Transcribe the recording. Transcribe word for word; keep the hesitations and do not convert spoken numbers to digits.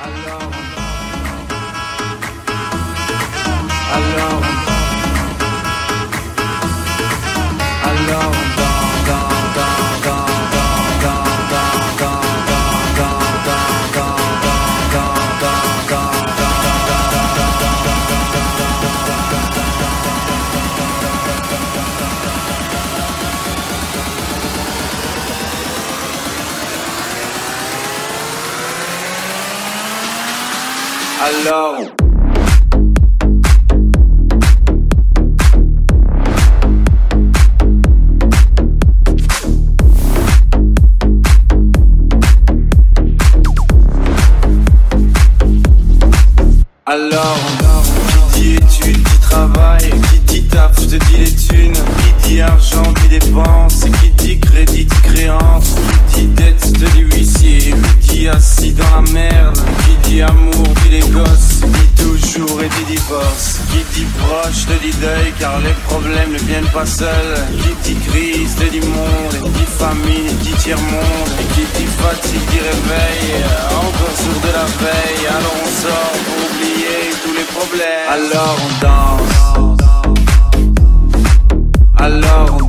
Alors, alors, alors, dans, dans, dans, dans, dans, dans, dans, alors. Alors, qui dit études, qui travaille, qui dit taf, je te dis les thunes, qui dit argent, dit dépense, qui dit crédit, dit créance, qui dit dette, je te dis huissier, qui dit assis dans la merde, qui dit amour, dit les gosses, dit toujours et dit divorce, qui dit proche, te dit deuil, car les problèmes ne viennent pas seuls, qui dit crise, te dit monde, et dit famine, dit tiers-monde, et qui dit fatigue, dit réveil, encore sourd de la veille, alors on sort pour oublier tous les problèmes. Alors on danse, alors on